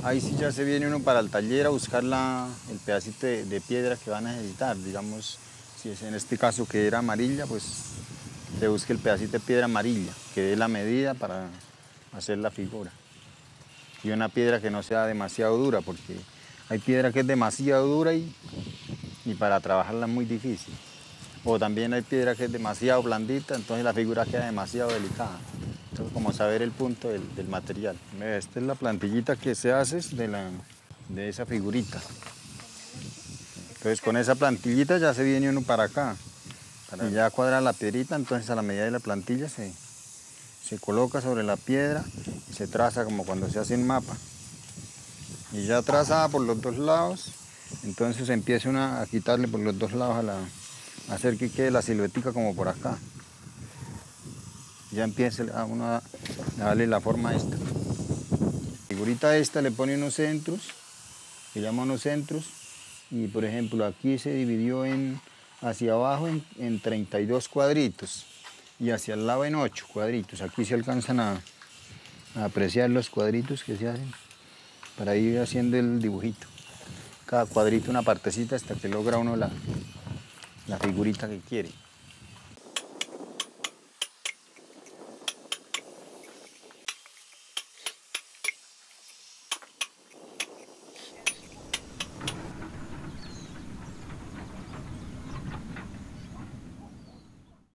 Ahí sí ya se viene uno para el taller a buscar el pedacito de piedra que van a necesitar. Digamos, si es en este caso que era amarilla, pues se busca el pedacito de piedra amarilla, que dé la medida para hacer la figura. Y una piedra que no sea demasiado dura, porque hay piedra que es demasiado dura y para trabajarla es muy difícil. O también hay piedra que es demasiado blandita, entonces la figura queda demasiado delicada. Entonces, como saber el punto del material. Esta es la plantillita que se hace de esa figurita. Entonces, con esa plantillita ya se viene uno para acá. Y ya cuadra la piedrita, entonces a la medida de la plantilla se coloca sobre la piedra y se traza como cuando se hace un mapa. Y ya trazada por los dos lados, entonces empieza uno a quitarle por los dos lados a hacer que quede la siluetica como por acá. Ya empieza uno a darle la forma a esta. La figurita esta le pone unos centros, se llama unos centros, y por ejemplo aquí se dividió hacia abajo en 32 cuadritos y hacia el lado en 8 cuadritos. Aquí se alcanzan a apreciar los cuadritos que se hacen para ir haciendo el dibujito. Cada cuadrito una partecita hasta que logra uno la figurita que quiere.